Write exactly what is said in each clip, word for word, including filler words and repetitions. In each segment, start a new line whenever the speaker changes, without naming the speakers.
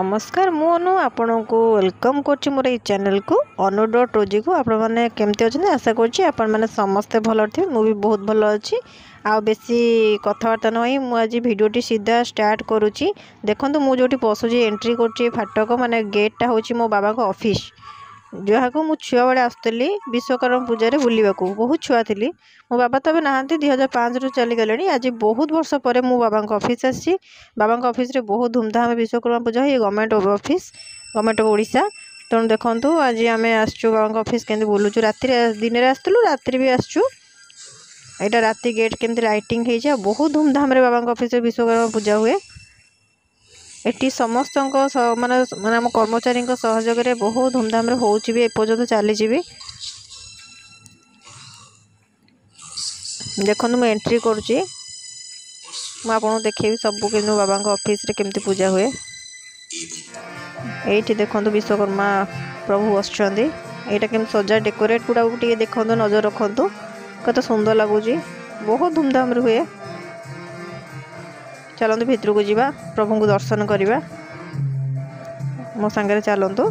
नमस्कार मु अनु आपण को वेलकम कर मोर ये चैनल को अनु डॉट ओजी को आपण मैंने केमती अच्छे आशा करुँच आपण मैंने समस्ते भल थे मु भी बहुत भल अच्छी आ बेसी कथबार्ता नई मुझे भिडटी सीधा स्टार्ट करुच्ची। देखो मुझे पशुची एंट्री कर फाटक माने गेटा हूँ मो बाबा को ऑफिस जहाँ को मुझ छुआ बड़े आसुली विश्वकर्मा पूजा बुलवा बहुत छुआ थी। मो बाबा तो नहांती दुई हजार पाँच रु चली गले। आज बहुत वर्ष पर मो बाबा ऑफिस आसी बाबा ऑफिस रे बहुत धूमधाम विश्वकर्मा पूजा ये government office government of Odisha. तेणु देखो आज आम आसचु बाबा ऑफिस केमती बुलूचु राति दिन में आसलु राति भी आसचु यहाँ राति गेट केमती लाइटिंग हो बहुत धूमधाम रे बाबा ऑफिस विश्वकर्मा पूजा हुए। एटी समस्त माने माने आम कर्मचारी सहयोग में बहुत धूमधाम होपर्यंत चली देखो मुझे एंट्री करुच्ची मुझे देखेबी सब कि बाबा ऑफिस रे केमती पूजा हुए। ये देखो विश्वकर्मा प्रभु बसुँच यहाँ केम सजा डेकोरेट गुड़ा टे देखो नजर रखु कत सुंदर लगुच बहुत धूमधाम हुए। चलतु भितर को जीवा प्रभु को दर्शन करवा मो सांगे चलतु।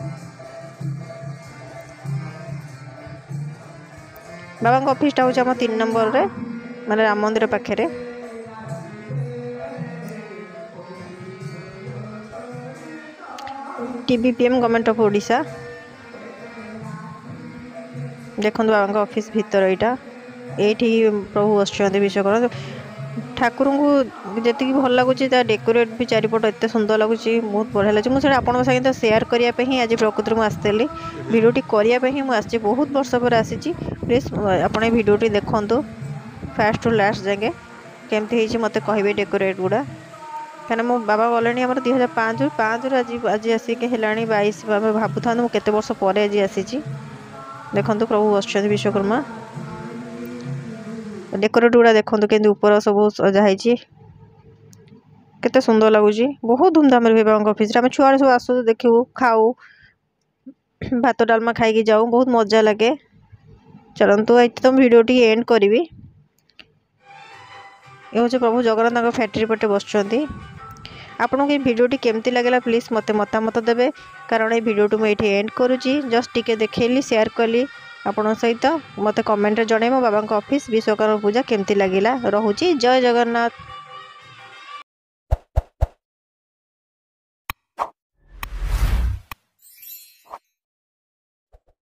बाबा ऑफिस हूँ आम तीन नंबर रे माने राम मंदिर पाखे टीबीपीएम गवर्नमेंट ऑफ ओडिशा। देखो बाबा ऑफिस भीतर यहाँ ये प्रभु बसुँच विश्वकर्मा ठाकुर को जी भल लगुच डेकोरेट भी चारिपट एत सुंदर लगुच बहुत बढ़िया लगे। मुझे आपंक सहित सेयार करने आज प्रकृति में आसती भिडियोटी करने मुझे बहुत वर्ष पर आसी प्लीज आपड़ भिडियोटी देखु फास्ट टू लास्ट जाए केमती मत कहे डेकोरेट गुड़ा क्या मो बाबा गले आम दुई हजार पाँच पाँच आज आज आसिक है बैश भावु था केते वर्ष पर आज आसी देखो प्रभु बसुँच विश्वकर्मा डेकोरेट गुड़ा देखो के ऊपर सब सजाई केते सुंदर लगुच बहुत धूमधाम हुए बाबा ऑफिस आम छुआ सब आसू देखू खाऊ भात डालमा खाई जाऊँ बहुत मजा लगे। चलतु ये तो भिडियोटी एंड करी ये हूँ प्रभु जगन्नाथ फैक्ट्री पटे बसुँच। आपको ये भिडियोटी केमती लगे प्लीज मत मतामत देवे कारण ये भिडियोटी मुझे एंड करुँची जस्ट टिके देखली शेयर कली आपण सहित मत कमेंट जन मो बाबा ऑफिस विश्वकर्मा पूजा केमती लगिला। रहुची जय जगन्नाथ।